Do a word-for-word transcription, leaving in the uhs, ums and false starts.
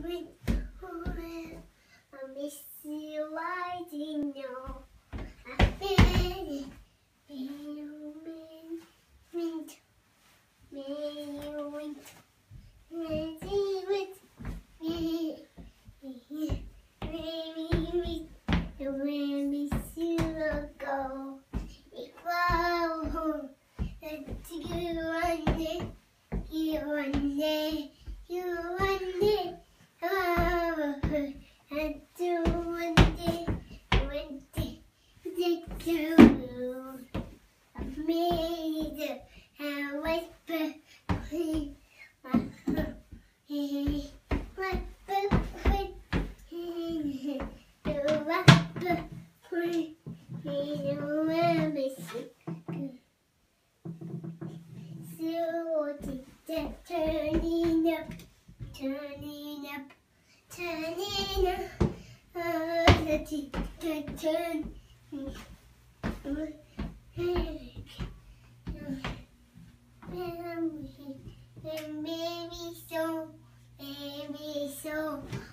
with forever. I miss you, I didn't know. I feel it. You mean, mean, mean, you mean, ready with me. Maybe we will miss you ago. If I home, and you one day, you one day, you one day, oh, and you one day, one day, take you. I made it, and whisper, my hey, my birthday, you whisper, you will miss it. So turning up, turning up, turning up, oh, the teacher turn. And baby so, baby so.